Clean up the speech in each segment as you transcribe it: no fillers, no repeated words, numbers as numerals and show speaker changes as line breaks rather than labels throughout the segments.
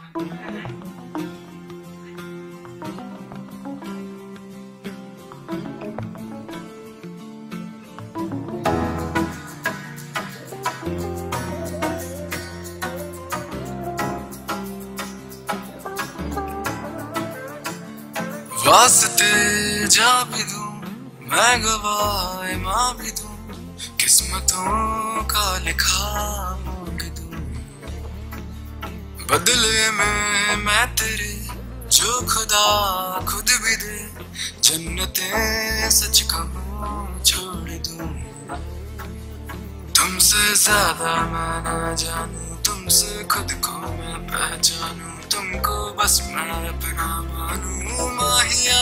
वास्ते जा भी दूं मैं गवाए माँ भी दूं, किस्मतों का लिखा मोड़ दूं। बदले में मैं तेरे जो खुदा खुद भी दे, जन्नतें सच कहूँ छोड़ दूं। तुमसे ज्यादा मैं न जानूं, तुमसे खुद को मैं पहचानूं, तुमको बस मैं अपना मानूं माहिया।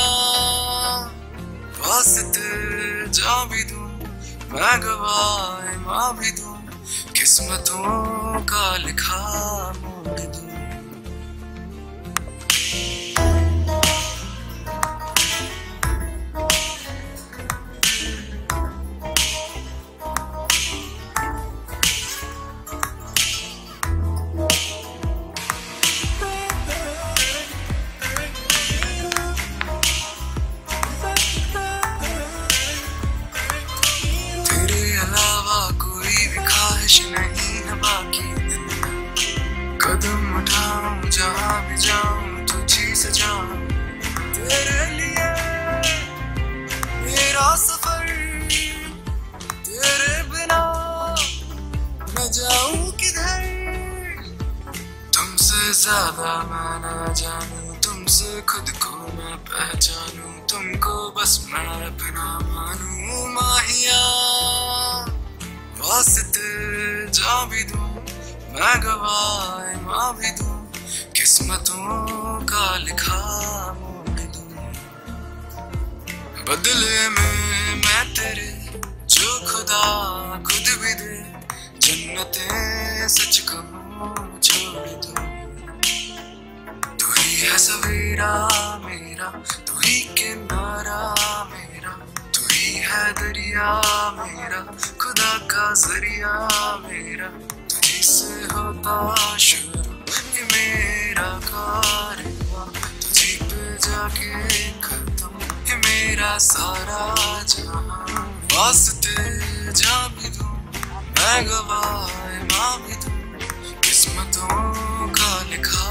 वास्ते जा भी दूं मैं गवाए माँ भी दूं, किस्मतों का लिखा मोड़ दूं। नहीं है बाकी कदम उठाऊं जहां भी जाऊं तुझी से जाऊं, तेरे लिए मेरा सफर, तेरे बिना न जाऊं किधर। तुमसे ज्यादा मैं न जानूं, तुमसे खुद को मैं पहचानूं, तुमको बस मैं अपना मानूं माहिया। वास्ते जा भी दूं मैं गवाए माँ भी दूं, किस्मतों का लिखा मोड़ दूं। बदले में मैं तेरे जो खुदा खुद भी दे, जन्नतें सच कहूँ छोड़ दूं। तू ही है सवेरा मेरा, तू ही किनारा मेरा, तू ही है दरिया मेरा, खुदा का जरिया मेरा। तुझी से होता शुरू ये मेरा कारवां, तुझी पे जाके खत्म ये मेरा सारा जहां। वास्ते जा भी दूं मैं गवाए माँ भी दूं, किस्मतों का लिखा